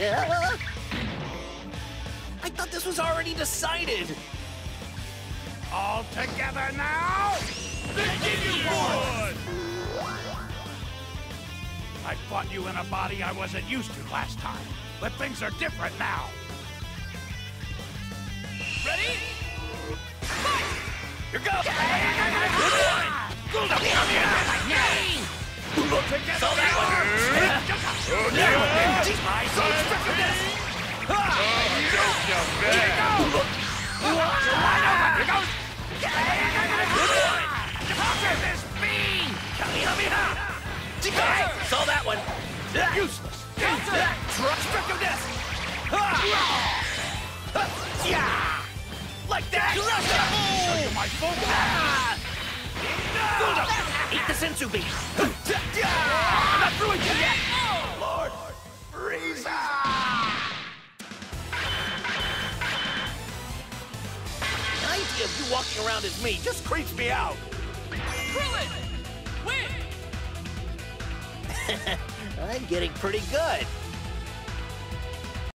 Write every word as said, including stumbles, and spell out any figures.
I thought this was already decided. All together now! The Ginyu Force! I fought you in a body I wasn't used to last time, but things are different now. Ready? Fight! Here goes! Good one! Together! So that one! I so strict of this! Here we go! Wide open! Here goes! Conquer this beam! So that one! Useless! Strict of this! Yeah! Like that! Show you my full power! Eat the sensu bean! I'm not through with you yet! Lord Frieza! The idea of you walking around as me just creeps me out. Krillin! Win! I'm getting pretty good.